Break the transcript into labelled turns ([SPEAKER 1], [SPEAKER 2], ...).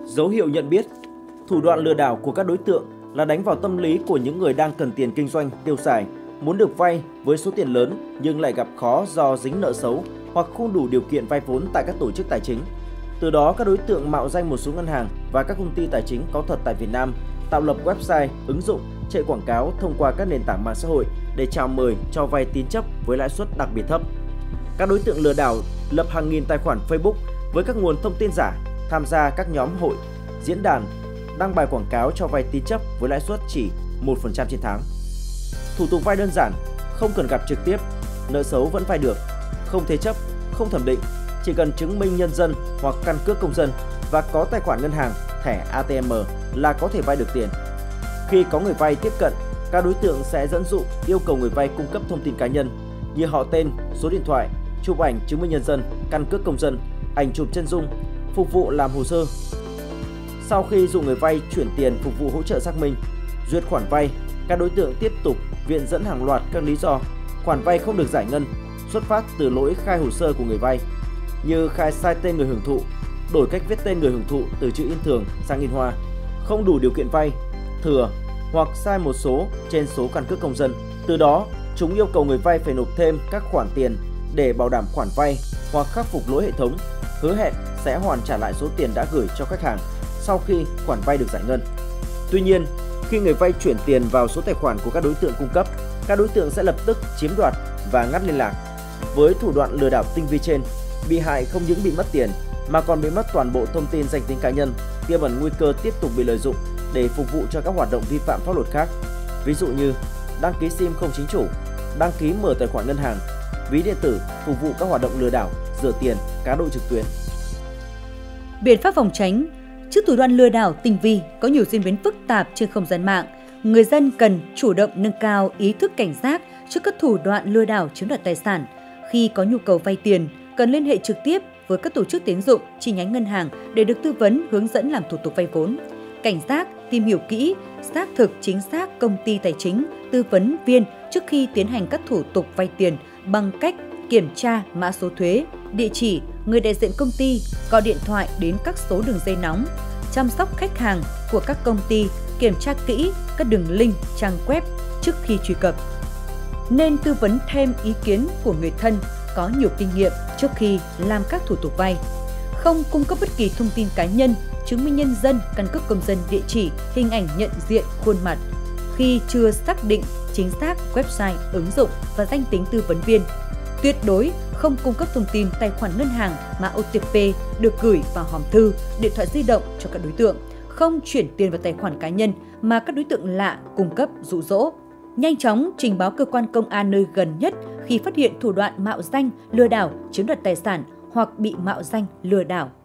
[SPEAKER 1] Dấu hiệu nhận biết, thủ đoạn lừa đảo của các đối tượng là đánh vào tâm lý của những người đang cần tiền kinh doanh, tiêu xài, muốn được vay với số tiền lớn nhưng lại gặp khó do dính nợ xấu hoặc không đủ điều kiện vay vốn tại các tổ chức tài chính. Từ đó, các đối tượng mạo danh một số ngân hàng và các công ty tài chính có thật tại Việt Nam, tạo lập website, ứng dụng, chạy quảng cáo thông qua các nền tảng mạng xã hội để chào mời cho vay tín chấp với lãi suất đặc biệt thấp. Các đối tượng lừa đảo lập hàng nghìn tài khoản Facebook với các nguồn thông tin giả, tham gia các nhóm hội, diễn đàn, đăng bài quảng cáo cho vay tín chấp với lãi suất chỉ 1% trên tháng. Thủ tục vay đơn giản, không cần gặp trực tiếp, nợ xấu vẫn vay được, không thế chấp, không thẩm định, chỉ cần chứng minh nhân dân hoặc căn cước công dân và có tài khoản ngân hàng, thẻ ATM là có thể vay được tiền. Khi có người vay tiếp cận, các đối tượng sẽ dẫn dụ yêu cầu người vay cung cấp thông tin cá nhân như họ tên, số điện thoại, chụp ảnh chứng minh nhân dân, căn cước công dân, ảnh chụp chân dung, phục vụ làm hồ sơ. Sau khi dụ người vay chuyển tiền phục vụ hỗ trợ xác minh, duyệt khoản vay, các đối tượng tiếp tục viện dẫn hàng loạt các lý do khoản vay không được giải ngân xuất phát từ lỗi khai hồ sơ của người vay, như khai sai tên người hưởng thụ, đổi cách viết tên người hưởng thụ từ chữ in thường sang in hoa, không đủ điều kiện vay, thừa hoặc sai một số trên số căn cước công dân. Từ đó, chúng yêu cầu người vay phải nộp thêm các khoản tiền để bảo đảm khoản vay hoặc khắc phục lỗi hệ thống, hứa hẹn sẽ hoàn trả lại số tiền đã gửi cho khách hàng sau khi khoản vay được giải ngân. Tuy nhiên, khi người vay chuyển tiền vào số tài khoản của các đối tượng cung cấp, các đối tượng sẽ lập tức chiếm đoạt và ngắt liên lạc. Với thủ đoạn lừa đảo tinh vi trên, bị hại không những bị mất tiền mà còn bị mất toàn bộ thông tin danh tính cá nhân, tiềm ẩn nguy cơ tiếp tục bị lợi dụng để phục vụ cho các hoạt động vi phạm pháp luật khác. Ví dụ như đăng ký SIM không chính chủ, đăng ký mở tài khoản ngân hàng, ví điện tử phục vụ các hoạt động lừa đảo, rửa tiền, cá độ trực tuyến.
[SPEAKER 2] Biện pháp phòng tránh. Trước thủ đoạn lừa đảo tinh vi có nhiều diễn biến phức tạp trên không gian mạng, người dân cần chủ động nâng cao ý thức cảnh giác trước các thủ đoạn lừa đảo chiếm đoạt tài sản. Khi có nhu cầu vay tiền, cần liên hệ trực tiếp với các tổ chức tín dụng, chi nhánh ngân hàng để được tư vấn, hướng dẫn làm thủ tục vay vốn. Cảnh giác, tìm hiểu kỹ, xác thực chính xác công ty tài chính, tư vấn viên trước khi tiến hành các thủ tục vay tiền bằng cách kiểm tra mã số thuế, địa chỉ, người đại diện công ty, gọi điện thoại đến các số đường dây nóng, chăm sóc khách hàng của các công ty, kiểm tra kỹ các đường link, trang web trước khi truy cập. Nên tư vấn thêm ý kiến của người thân có nhiều kinh nghiệm trước khi làm các thủ tục vay. Không cung cấp bất kỳ thông tin cá nhân, chứng minh nhân dân, căn cước công dân, địa chỉ, hình ảnh nhận diện, khuôn mặt khi chưa xác định chính xác website, ứng dụng và danh tính tư vấn viên. Tuyệt đối không cung cấp thông tin tài khoản ngân hàng, mã OTP được gửi vào hòm thư, điện thoại di động cho các đối tượng. Không chuyển tiền vào tài khoản cá nhân mà các đối tượng lạ cung cấp dụ dỗ. Nhanh chóng trình báo cơ quan công an nơi gần nhất khi phát hiện thủ đoạn mạo danh lừa đảo chiếm đoạt tài sản hoặc bị mạo danh lừa đảo